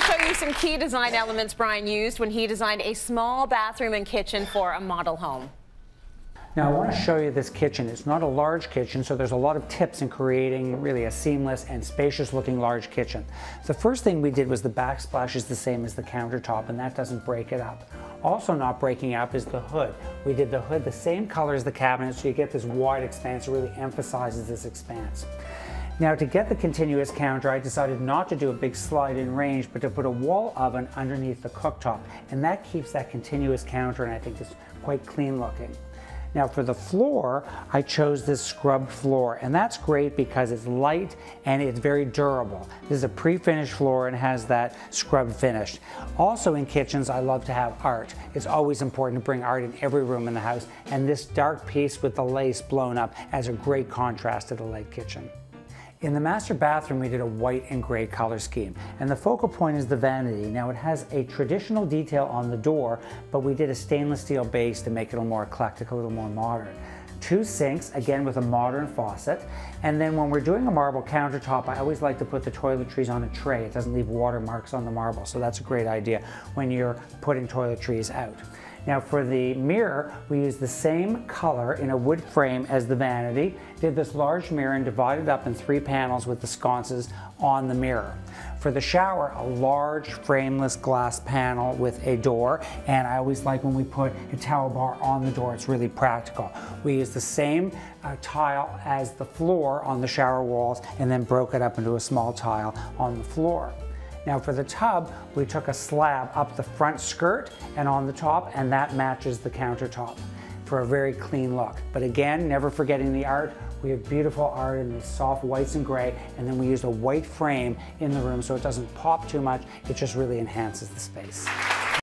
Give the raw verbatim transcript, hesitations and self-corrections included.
show you some key design elements Brian used when he designed a small bathroom and kitchen for a model home. Now I want to show you this kitchen. It's not a large kitchen, so there's a lot of tips in creating really a seamless and spacious looking large kitchen. The first thing we did was the backsplash is the same as the countertop, and that doesn't break it up. Also not breaking up is the hood. We did the hood the same color as the cabinet, so you get this wide expanse. It really emphasizes this expanse. Now to get the continuous counter, I decided not to do a big slide-in range, but to put a wall oven underneath the cooktop, and that keeps that continuous counter, and I think it's quite clean looking. Now for the floor, I chose this scrubbed floor, and that's great because it's light and it's very durable. This is a pre-finished floor and has that scrubbed finish. Also in kitchens, I love to have art. It's always important to bring art in every room in the house, and this dark piece with the lace blown up adds a great contrast to the light kitchen. In the master bathroom, we did a white and gray color scheme, and the focal point is the vanity. Now it has a traditional detail on the door, but we did a stainless steel base to make it a little more eclectic, a little more modern. Two sinks, again with a modern faucet, and then when we're doing a marble countertop, I always like to put the toiletries on a tray. It doesn't leave watermarks on the marble, so that's a great idea when you're putting toiletries out. Now for the mirror, we used the same color in a wood frame as the vanity, did this large mirror and divided up in three panels with the sconces on the mirror. For the shower, a large frameless glass panel with a door, and I always like when we put a towel bar on the door, it's really practical. We used the same uh, tile as the floor on the shower walls and then broke it up into a small tile on the floor. Now for the tub, we took a slab up the front skirt and on the top, and that matches the countertop for a very clean look. But again, never forgetting the art. We have beautiful art in these soft whites and gray, and then we used a white frame in the room so it doesn't pop too much. It just really enhances the space.